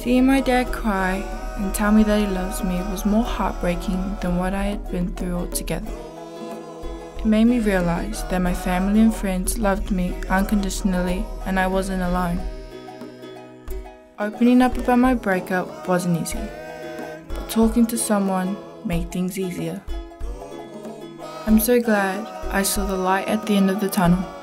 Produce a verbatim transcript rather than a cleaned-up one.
Seeing my dad cry and tell me that he loves me was more heartbreaking than what I had been through altogether. It made me realize that my family and friends loved me unconditionally and I wasn't alone. Opening up about my breakup wasn't easy, but talking to someone made things easier. I'm so glad I saw the light at the end of the tunnel.